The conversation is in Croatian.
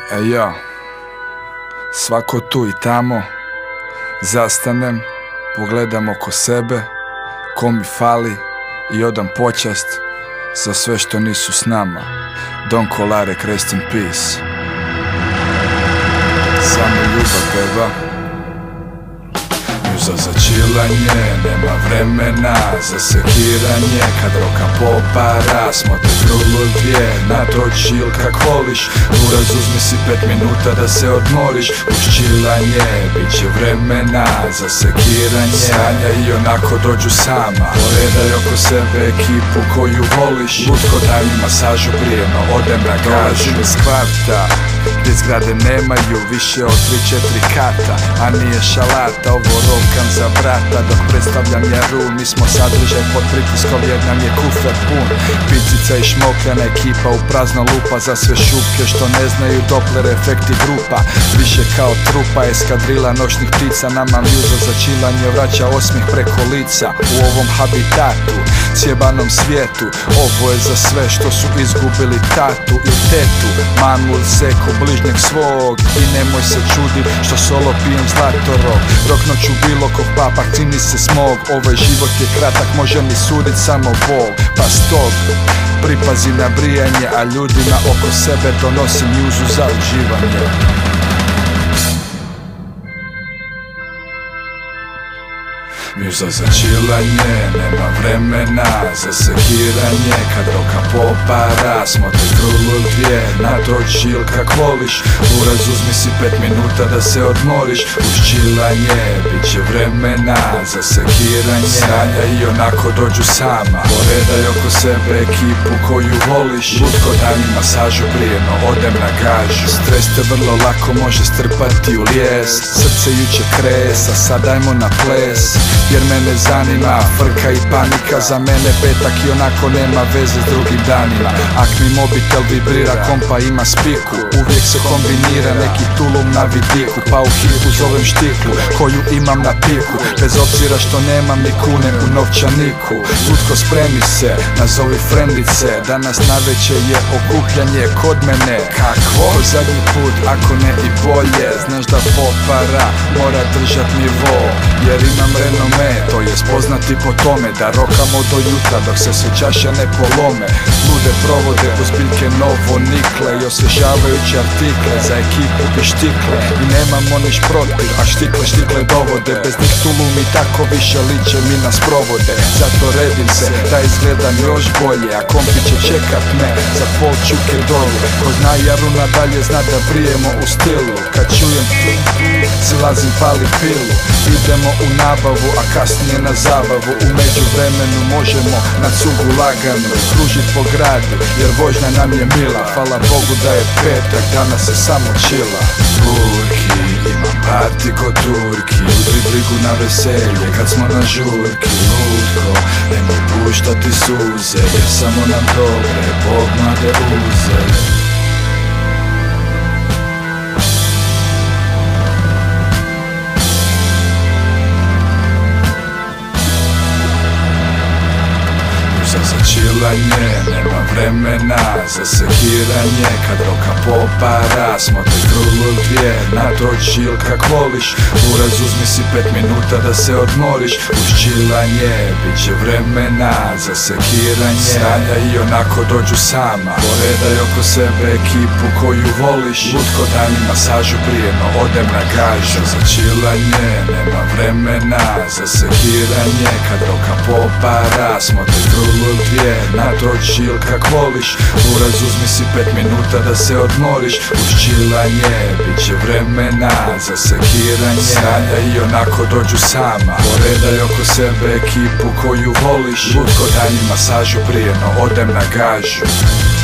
Ja, svako tu i tamo zastanem, pogledam oko sebe, ko mi fali i odam počast za sve što nisu s nama. Don Kolarek, rest in peace. Samo ljubav beba. Za začilanje, nema vremena za sekiranje. Kad roka popara, smo te grulu dvije. Natoči il kak voliš, uraz uzmi si 5 minuta da se odmoriš. Uz čilanje, bit će vremena za sekiranje. Sanja i onako dođu sama. Poredaj oko sebe ekipu koju voliš. Lutko daj mi masažu prije no odem na gažu. Iz kvarta gdje zgrade nemaju više od 3-4 kata, a nije šalata, ovo rokan za brata. Dok predstavljam jaru, mi smo sadržaj pod pritiskom jer nam je kufer pun. Picica i šmokljana ekipa u prazno lupa za sve šupke što ne znaju Doppler efekti grupa. Više kao trupa eskadrila noćnih ptica, nama mjuza za čilanje vraća osmih preko lica. U ovom habitatu, sjebanom svijetu, ovo je za sve što su izgubili tatu i tetu, mamu ili seku bližnjeg svog. I nemoj se čudit što solo pijem zlatorog. Roknoću bilo kog papa, cini se smog. Ovaj život je kratak, može mi sudit samo Bog. Pa stog, pripazi na brijanje, a ljudima oko sebe donosi mjuzu za uživanje. Mjuza za čilanje, nema vremena za sekiranje. Kad roka popara, smo te grulu dvije. Natoči il kak voliš, uraz uzmi si 5 minuta da se odmoriš. Uz čilanje, bit će vremena za sekiranje. Sanja i onako dođu sama. Poredaj oko sebe ekipu koju voliš. Lutko daj mi masažu prije no odem na gažu. Stres te vrlo lako može strpati u lijes. Srce juče kres, a sad dajmo na ples. Jer mene zanima frka i panika. Za mene petak i onako nema veze s drugim danima. Ak mi mobitel vibrira, kompa ima spiku. Uvijek se kombinira neki tulum na vidiku. Pa u hitu zovem štiklu koju imam na piku. Bez obzira što nemam ni kune u novčaniku. Lutko spremi se, nazovi frendice. Danas navečer je okupljanje kod mene. Kakvo? Ko zadnji put, ako ne i bolje. Znaš da popara mora držat nivo. Jer imam renome, to je spoznati po tome da rokamo do jutra dok se sve čaše ne polome. Lude provode uz biljke novo nikle i osvježavajuće artikle za ekipu i štikle. I nemamo niš protiv, a štikle dovode. Bez njih tulum i tako više liče mi nas provode. Zato redim se da izgledam još bolje, a kompi će čekat me za pol čuke dole. Ko zna jaru nadalje zna da brijemo u stilu. Kad čujem silazim pali pilu. Idemo u nabavu, a kasnije na zabavu. U međuvremenu možemo na cugu lagano kružit po gradu, jer vožnja nam je mila. Hvala Bogu da je petak, danas se samo čila. Burki, imam party ko Turki. Udri brigu na veselje kad smo na žurki. Lutko, nemoj puštati suze, jer samo nam dobre Bog mlade uze. Za čilanje, nema vremena za sekiranje. Kad roka popara, smo te grulu dvije. Natoči il kak voliš, uraz uzmi si 5 minuta da se odmoriš. Uz čilanje, bit će vremena za sekiranje. Sanja i onako dođu sama. Poredaj oko sebe ekipu koju voliš. Lutko daj mi masažu prije no odem na gažu. Za čilanje, nema vremena za sekiranje. Kad roka popara, smo te grulu dvije. Natoči il kak voliš, uraz uzmi si 5 minuta da se odmoriš. Uz čilanje, bit će vremena za sekiranje. Sanja i onako dođu sama. Poredaj oko sebe ekipu koju voliš. Lutko daj mi masažu prije no odem na gažu.